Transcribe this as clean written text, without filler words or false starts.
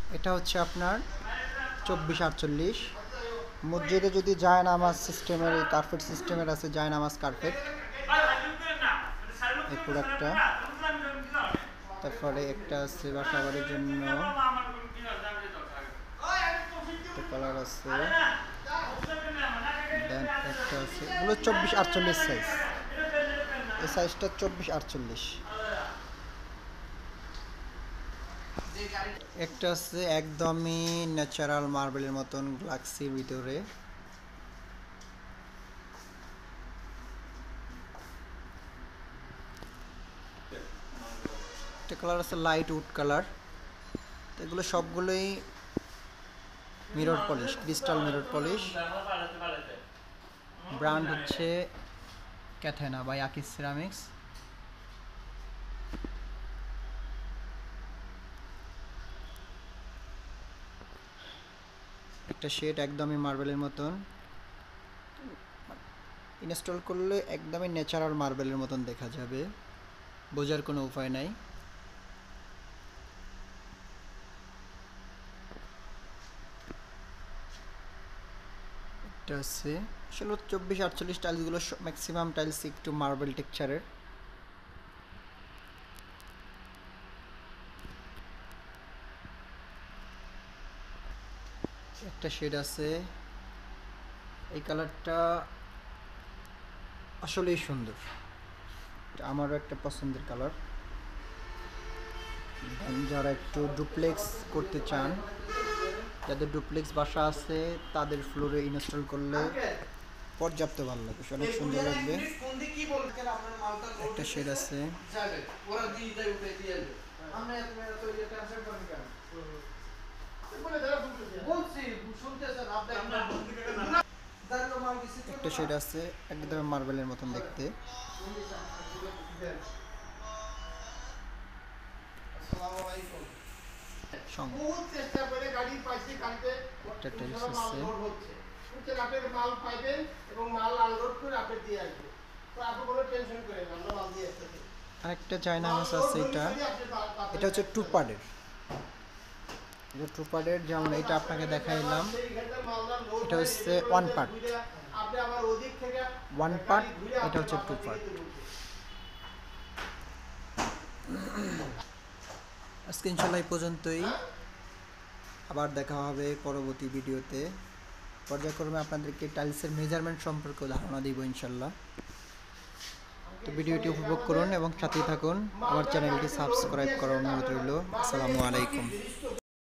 এটা হচ্ছে আপনার 2448। মসজিদে যদি জায়নামাজ সিস্টেমের, এই কার্পেট সিস্টেমের আছে, জায়নামাজ কার্পেট, এই প্রোডাক্টটা। তারপরে একটা আছে বাসাবাড়ির জন্য, একটা কালার আছে, দেন একটা আছে, এগুলো 2448 সাইজ। এই সাইজটা 2448। একটা আছে একদমই ন্যাচারাল মার্বেলের মতন গ্লাক্সির ভিতরে, একটা কালার আছে লাইট উড কালার। এগুলো সবগুলোই mirror polish, crystal mirror polish. Brand হচ্ছে ক্যাথেনা বাই আকিস সিরামিক্স। একটা শেড একদমই মার্বেলের মতন, ইনস্টল করলে একদমই ন্যাচারাল মার্বেলের মতন দেখা যাবে, বোঝার কোনো উপায় নাই। এটা আছে আসলে 2448 টাইলসগুলো ম্যাক্সিমাম টাইলস একটু মার্বেল টেক্সচারের। একটা শেড আছে, এই কালারটা আসলেই সুন্দর, এটা আমারও একটা পছন্দের কালার। যারা একটু ডুপ্লেক্স করতে চান, যাদের ডুপ্লেক্স বাসা আছে, তাদের ফ্লোরে ইনস্টল করলে পর্যাপ্ত ভালো লাগবে, অনেক সুন্দর লাগবে। একটা শেড আছে, একটা শেড আছে একদম মার্বেলের মতন দেখতে। একটা টাইলস আছে, আরেকটা জায়নামাজ আছে। এটা এটা হচ্ছে টু পার্টের, এটা টু পার্টের, যেমন এটা আপনাকে দেখাইলাম, এটা হচ্ছে ওয়ান পার্ট, ওয়ান পার্ট, এটা হচ্ছে টু পার্ট। আজকে ইনশাল্লাহ এই পর্যন্তই, আবার দেখা হবে পরবর্তী ভিডিওতে। পর্যায়ক্রমে আপনাদেরকে টাইলসের মেজারমেন্ট সম্পর্কে ধারণা দিব ইনশাল্লাহ। তো ভিডিওটি উপভোগ করুন এবং সাথেই থাকুন। আমার চ্যানেলটি সাবস্ক্রাইব করার অনুরোধ রইল। আসসালামু আলাইকুম।